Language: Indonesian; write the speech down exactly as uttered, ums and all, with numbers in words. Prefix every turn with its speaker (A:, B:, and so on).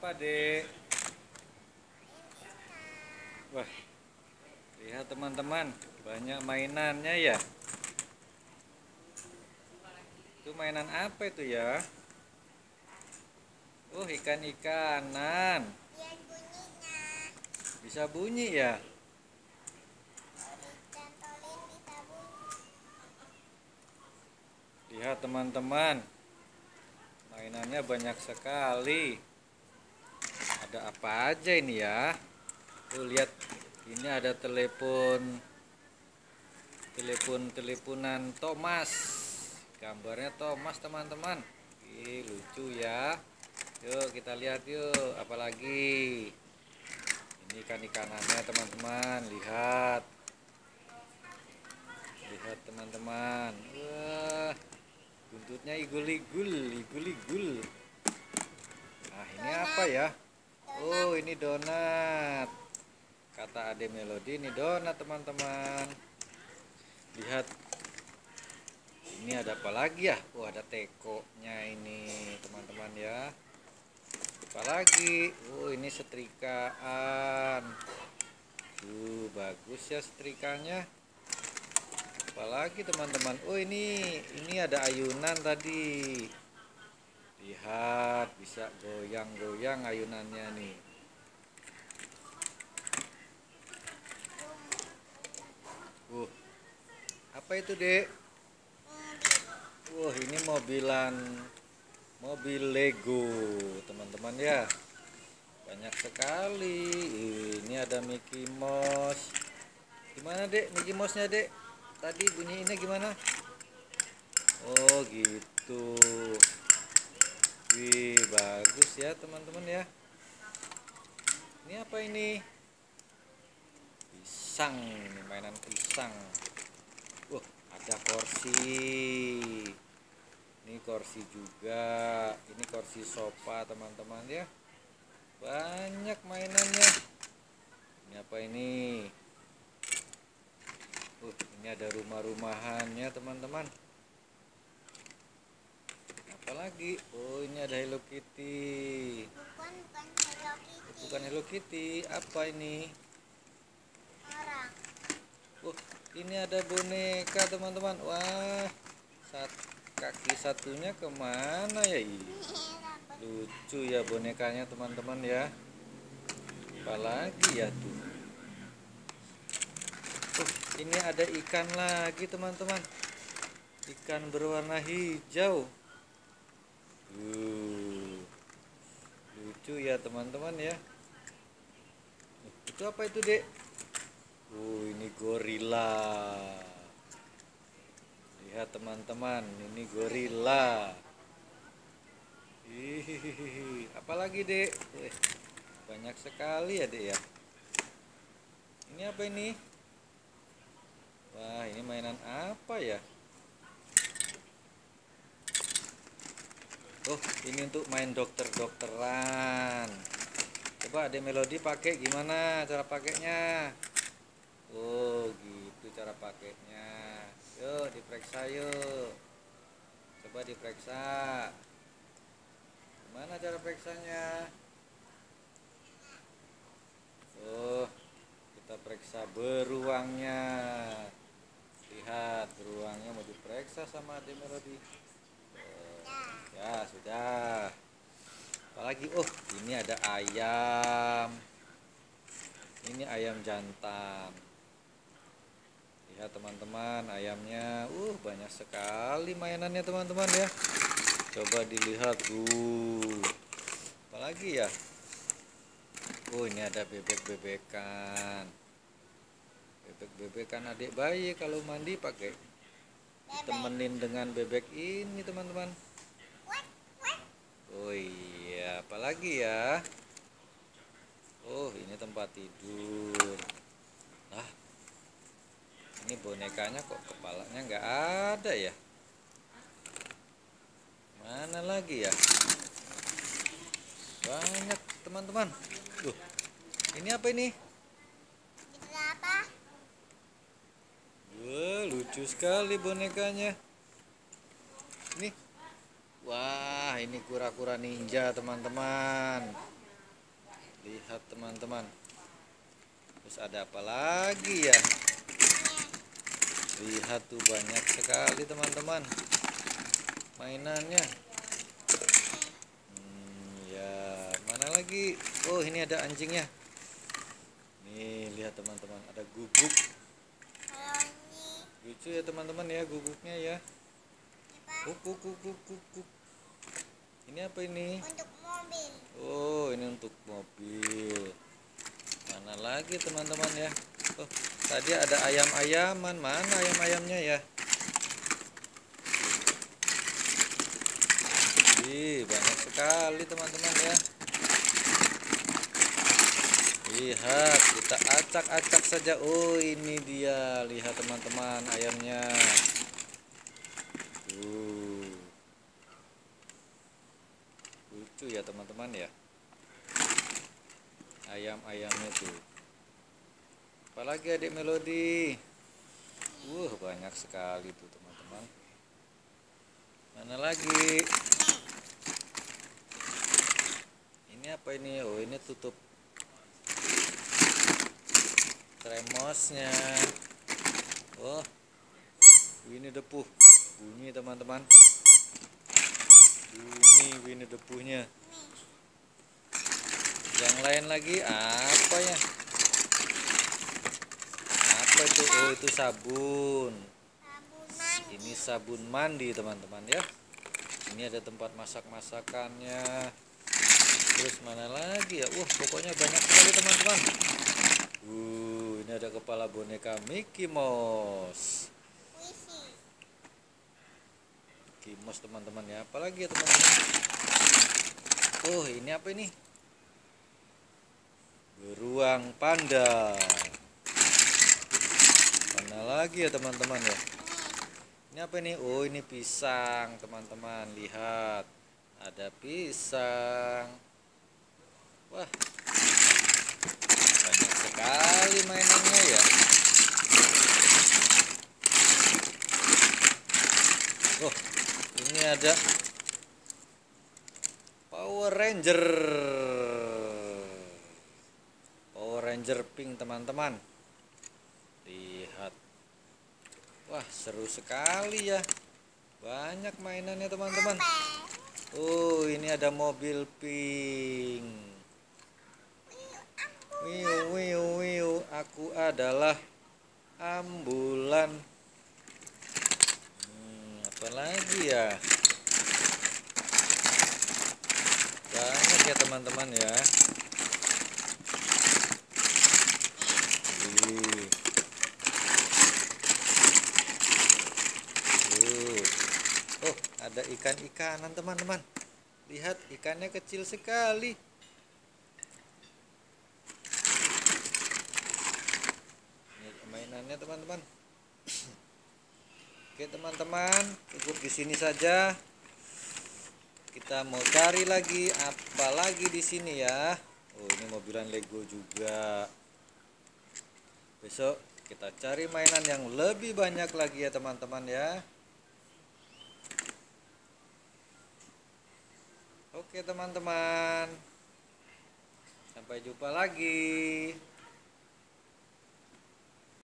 A: apa, Dek? Wah, lihat teman-teman, banyak mainannya ya. Itu mainan apa itu ya? Oh, ikan-ikanan. Bisa bunyi ya? Lihat teman-teman, mainannya banyak sekali. Ada apa aja ini ya? Tuh lihat, ini ada telepon, telepon teleponan Thomas. Gambarnya Thomas teman-teman. Ih, lucu ya. Yuk kita lihat yuk, apalagi. Ini ikan-ikanannya teman-teman, lihat. Lihat teman-teman. Wah, buntutnya igul-igul, igul-igul. Nah, ini apa ya? Oh, ini donat. Kata Ade Melody, ini donat teman-teman. Lihat. Ini ada apa lagi ya? Oh, ada tekonya ini teman-teman ya. Apalagi, oh ini setrikaan. Tuh bagus ya setrikanya. Apalagi teman-teman, oh ini ini ada ayunan tadi. Lihat, bisa goyang-goyang ayunannya nih. Uh, apa itu, Dek? Wah, ini mobilan, mobil Lego teman-teman ya. Banyak sekali. Ini ada Mickey Mouse. Gimana, Dek? Mickey Mouse-nya, Dek? Tadi bunyinya gimana? Oh, gitu. Wih, bagus ya, teman-teman ya. Ini apa ini? Pisang, ini mainan pisang. Wah, ada kursi. Ini kursi juga. Ini kursi sofa, teman-teman ya. Banyak mainannya. Ini apa ini? Uh, ini ada rumah-rumahannya teman-teman. Apalagi? Oh, ini ada Hello Kitty.
B: Bukan, bukan Hello Kitty.
A: Bukan Hello Kitty. Apa ini?
B: Orang.
A: Oh, ini ada boneka teman-teman. Wah, sat kaki satunya kemana ya ini? Lucu ya bonekanya teman-teman ya. Apalagi ya tuh? Oh, ini ada ikan lagi teman-teman. Ikan berwarna hijau. Uh, lucu ya teman-teman ya. Itu apa itu, Dek? Oh, ini gorila. Lihat teman-teman, ini gorila. Hihihi, apalagi, Dek? Eh, banyak sekali ya, Dek ya. Ini apa ini? Wah, ini mainan apa ya? Oh, ini untuk main dokter-dokteran. Coba Ade Melody pakai gimana cara pakainya? Oh, gitu cara pakainya. Yuk, diperiksa yuk. Coba diperiksa. Gimana cara periksanya? Oh, kita periksa beruangnya. Lihat, beruangnya mau diperiksa sama Ade Melody. Oh, ya, sudah. Apalagi, oh, ini ada ayam. Ini ayam jantan. Lihat teman-teman, ayamnya, uh banyak sekali mainannya teman-teman ya. Coba dilihat, uh, apalagi ya? Oh, ini ada bebek-bebekan. Bebek-bebekan adik bayi kalau mandi pakai ditemenin dengan bebek ini teman-teman. Oh iya, apalagi ya? Oh, ini tempat tidur. Nah, ini bonekanya kok kepalanya nggak ada ya? Mana lagi ya? Banyak teman-teman. Tuh, ini apa ini?
B: Itu apa?
A: Wah, lucu sekali bonekanya. Ini, wah, ini kura-kura ninja teman-teman. Lihat teman-teman. Terus ada apa lagi ya? Lihat tuh, banyak sekali teman-teman mainannya. Hmm, ya, mana lagi? Oh, ini ada anjingnya. Nih, lihat teman-teman, ada guguk.
B: Kalau ini,
A: Lucu ya teman-teman ya guguknya ya.
B: ini Pak,
A: Kuk, kuk, kuk, kuk, kuk. Ini apa ini?
B: untuk mobil.
A: Oh, ini untuk mobil. Mana lagi teman-teman ya? Oh, tadi ada ayam-ayaman. Mana ayam-ayamnya ya? Ih, banyak sekali teman-teman ya. Lihat, kita acak-acak saja. Oh, ini dia. Lihat teman-teman ayamnya. Tuh. Lucu ya teman-teman ya. Ayam-ayamnya tuh. Apalagi adik Melodi. Wah, banyak sekali tuh teman-teman. Mana lagi? Ini apa ini? Oh, ini tutup tremosnya. Oh, ini depuh. Bunyi teman-teman. Bunyi ini depuhnya. Yang lain lagi apa ya? Apa itu? Oh, itu sabun.
B: Sabun mandi.
A: Ini sabun mandi teman-teman ya. Ini ada tempat masak-masakannya. Terus mana lagi ya? Wah, pokoknya banyak sekali teman-teman. Uh, ini ada kepala boneka Mickey Mouse.
B: Puisi.
A: Mickey Mouse teman-teman ya. Apalagi ya teman-teman? Oh, ini apa ini? Beruang panda. Mana lagi ya teman-teman ya? Ini apa ini? Oh, ini pisang teman-teman. Lihat, ada pisang. Wah, banyak sekali mainannya ya. Oh, ini ada Power Ranger. Power Ranger pink teman-teman. Lihat. Wah, seru sekali ya. Banyak mainannya teman-teman. Oh, ini ada mobil pink. Wiu wiu wiu, aku adalah ambulan. Hmm, apa lagi ya? Banyak ya teman-teman ya. Wih. Tuh. Oh, ada ikan-ikanan teman-teman. Lihat, ikannya kecil sekali. Ini mainannya teman-teman. Oke teman-teman, cukup di sini saja. Kita mau cari lagi apa lagi di sini ya. Oh, ini mobilan Lego juga. Besok kita cari mainan yang lebih banyak lagi ya teman-teman ya. Oke teman-teman, sampai jumpa lagi.